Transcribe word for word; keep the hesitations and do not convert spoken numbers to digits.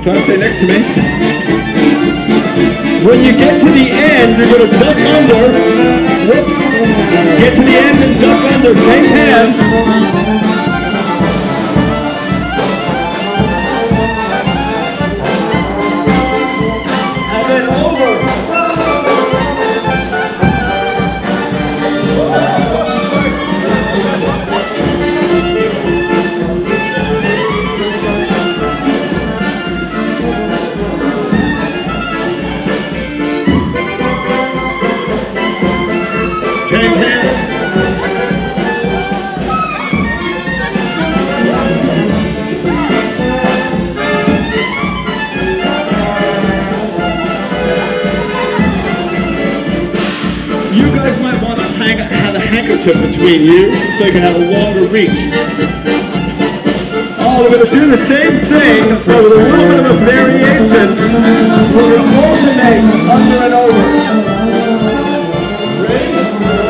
Try to stay next to me. When you get to the end, you're going to duck under. Whoops. Get to the end and duck under. Change hands. And then over. Change hands. You guys might want to hang, have a handkerchief between you so you can have a longer reach. Oh, we're going to do the same thing, but with a little bit of a variation. We're going to alternate under and over. Ready?